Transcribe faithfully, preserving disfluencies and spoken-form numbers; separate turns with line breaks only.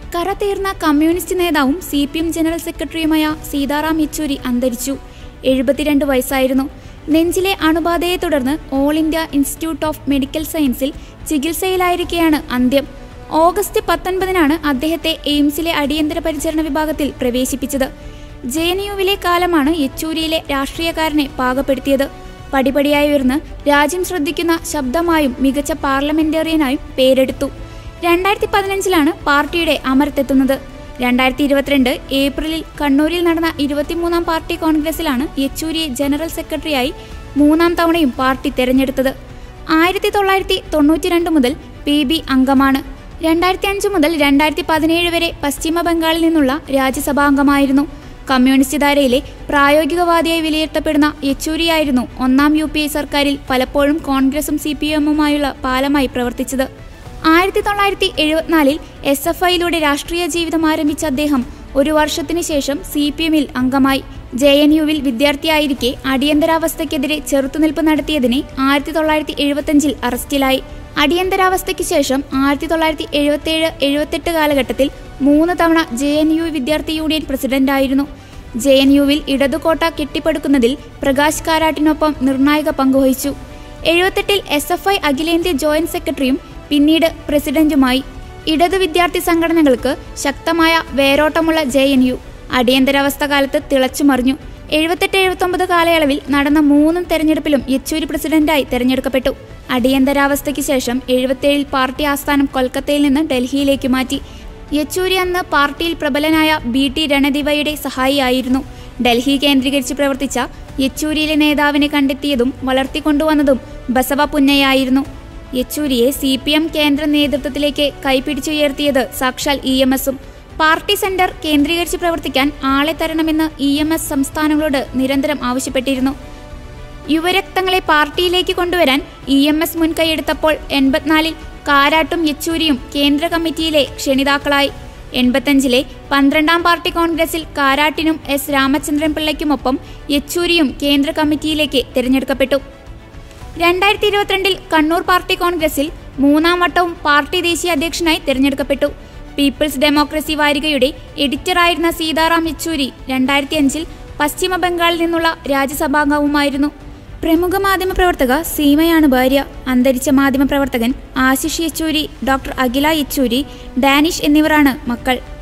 കറതീർന്ന communist നേതാവും C P M general സെക്രട്ടറിയുമായ സീതാറാം യെച്ചൂരി അന്തരിച്ചു. എഴുപത്തിരണ്ട് വയസ്സായിരുന്നു. നെഞ്ചിലെ അണുബാധയെ തുടർന്ന് All India Institute of Medical സയൻസിൽ ചികിത്സയിലായിരിക്കെയാണ് അന്ത്യം. ഓഗസ്റ്റ് പത്തൊൻപതിനാണ് അദ്ദേഹത്തെ എയിംസിലെ അടിയന്തര പരിചരണ വിഭാഗത്തിൽ പ്രവേശിപ്പിച്ചത്. ജെ എൻ യുവിലെ കാലമാണ് യെച്ചൂരിയിലെ രാഷ്ട്രീയക്കാരനെ പാകപ്പെടുത്തിയത്. പടിപടിയായി ഉയർന്ന് രാജ്യം ശ്രദ്ധിക്കുന്ന ശബ്ദമായും മികച്ച പാർലമെന്റേറിയനായും പേരെടുത്തു. രണ്ടായിരത്തി പതിനഞ്ചിലാണ് പാർട്ടിയുടെ അമരത്തെത്തുന്നത്. രണ്ടായിരത്തി ഇരുപത്തിരണ്ട് ഏപ്രിലിൽ കണ്ണൂരിൽ നടന്ന ഇരുപത്തിമൂന്നാം പാർട്ടി കോൺഗ്രസിലാണ് യെച്ചൂരിയെ ജനറൽ സെക്രട്ടറിയായി മൂന്നാം തവണയും പാർട്ടി തെരഞ്ഞെടുത്തത്. ആയിരത്തി തൊള്ളായിരത്തി തൊണ്ണൂറ്റി രണ്ട് മുതൽ പി ബി അംഗമാണ്. രണ്ടായിരത്തി അഞ്ച് മുതൽ രണ്ടായിരത്തി പതിനേഴ് വരെ പശ്ചിമ ബംഗാളിൽ നിന്നുള്ള രാജ്യസഭാംഗമായിരുന്നു. കമ്മ്യൂണിസ്റ്റ് ധാരയിലെ പ്രായോഗികവാദിയായി വിലയിരുത്തപ്പെടുന്ന യെച്ചൂരിയായിരുന്നു ഒന്നാം യു പി എ സർക്കാരിൽ പലപ്പോഴും കോൺഗ്രസും സി പി എമ്മുമായുള്ള പാലമായി പ്രവർത്തിച്ചത്. ആയിരത്തി തൊള്ളായിരത്തി എഴുപത്തിനാലിൽ എസ് എഫ് ഐയിലൂടെ രാഷ്ട്രീയ ജീവിതം ആരംഭിച്ച അദ്ദേഹം ഒരു വർഷത്തിനു ശേഷം സി പി എമ്മിൽ അംഗമായി. ജെ എൻ യുവിൽ വിദ്യാർത്ഥിയായിരിക്കെ അടിയന്തരാവസ്ഥയ്ക്കെതിരെ ചെറുത്തുനിൽപ്പ് നടത്തിയതിന് ആയിരത്തി തൊള്ളായിരത്തി എഴുപത്തിയഞ്ചിൽ അറസ്റ്റിലായി. അടിയന്തരാവസ്ഥയ്ക്ക് ശേഷം ആയിരത്തി തൊള്ളായിരത്തി എഴുപത്തിയേഴ് എഴുപത്തെട്ട് കാലഘട്ടത്തിൽ മൂന്ന് തവണ ജെ എൻ യു വിദ്യാർത്ഥി യൂണിയൻ പ്രസിഡന്റായിരുന്നു. ജെ എൻ യുവിൽ ഇടതുകോട്ട കെട്ടിപ്പടുക്കുന്നതിൽ പ്രകാശ് കാരാട്ടിനൊപ്പം നിർണായക പങ്കുവഹിച്ചു. എഴുപത്തെട്ടിൽ എസ് എഫ് ഐ അഖിലേന്ത്യാ ജോയിന്റ് സെക്രട്ടറിയും പിന്നീട് പ്രസിഡന്റുമായി. ഇടതു വിദ്യാർത്ഥി സംഘടനകൾക്ക് ശക്തമായ വേരോട്ടമുള്ള ജെ എൻ യു അടിയന്തരാവസ്ഥ കാലത്ത് തിളച്ചുമറിഞ്ഞു. എഴുപത്തെട്ട് എഴുപത്തൊമ്പത് കാലയളവിൽ നടന്ന മൂന്നും തെരഞ്ഞെടുപ്പിലും യെച്ചൂരി പ്രസിഡന്റായി തെരഞ്ഞെടുക്കപ്പെട്ടു. അടിയന്തരാവസ്ഥയ്ക്ക് ശേഷം എഴുപത്തിയേഴിൽ പാർട്ടി ആസ്ഥാനം കൊൽക്കത്തയിൽ നിന്ന് ഡൽഹിയിലേക്ക് മാറ്റി. യെച്ചൂരി അന്ന് പാർട്ടിയിൽ പ്രബലനായ ബി ടി രണദിവയുടെ സഹായിയായിരുന്നു. ഡൽഹി കേന്ദ്രീകരിച്ച് പ്രവർത്തിച്ച യെച്ചൂരിയിലെ നേതാവിനെ കണ്ടെത്തിയതും വളർത്തിക്കൊണ്ടുവന്നതും ബസവ പുന്നയായിരുന്നു. യെച്ചൂരിയെ സി പി എം കേന്ദ്ര നേതൃത്വത്തിലേക്ക് കൈപിടിച്ചുയർത്തിയത് സാക്ഷാൽ ഇ എം എസും. പാർട്ടി സെന്റർ കേന്ദ്രീകരിച്ച് പ്രവർത്തിക്കാൻ ആളെ തരണമെന്ന് ഇ എം എസ് സംസ്ഥാനങ്ങളോട് നിരന്തരം ആവശ്യപ്പെട്ടിരുന്നു. യുവരക്തങ്ങളെ പാർട്ടിയിലേക്ക് കൊണ്ടുവരാൻ ഇ എം എസ് മുൻകൈയെടുത്തപ്പോൾ എൺപത്തിനാലിൽ കാരാട്ടും യെച്ചൂരിയും കേന്ദ്ര കമ്മിറ്റിയിലെ ക്ഷണിതാക്കളായി. എൺപത്തഞ്ചിലെ പന്ത്രണ്ടാം പാർട്ടി കോൺഗ്രസിൽ കാരാട്ടിനും എസ് രാമചന്ദ്രൻ പിള്ളയ്ക്കുമൊപ്പം യെച്ചൂരിയും കേന്ദ്ര കമ്മിറ്റിയിലേക്ക് തിരഞ്ഞെടുക്കപ്പെട്ടു. രണ്ടായിരത്തി ഇരുപത്തിരണ്ടിൽ കണ്ണൂർ പാർട്ടി കോൺഗ്രസിൽ മൂന്നാം വട്ടവും പാർട്ടി ദേശീയ അധ്യക്ഷനായി തിരഞ്ഞെടുക്കപ്പെട്ടു. പീപ്പിൾസ് ഡെമോക്രസി വാരികയുടെ എഡിറ്ററായിരുന്ന സീതാറാം യെച്ചൂരി രണ്ടായിരത്തി അഞ്ചിൽ പശ്ചിമ ബംഗാളിൽ നിന്നുള്ള രാജ്യസഭാംഗവുമായിരുന്നു. പ്രമുഖ മാധ്യമപ്രവർത്തക സീമയാണ് ഭാര്യ. അന്തരിച്ച മാധ്യമപ്രവർത്തകൻ ആശിഷ് യെച്ചൂരി, ഡോക്ടർ അഖില യെച്ചൂരി, ഡാനിഷ് എന്നിവരാണ് മക്കൾ.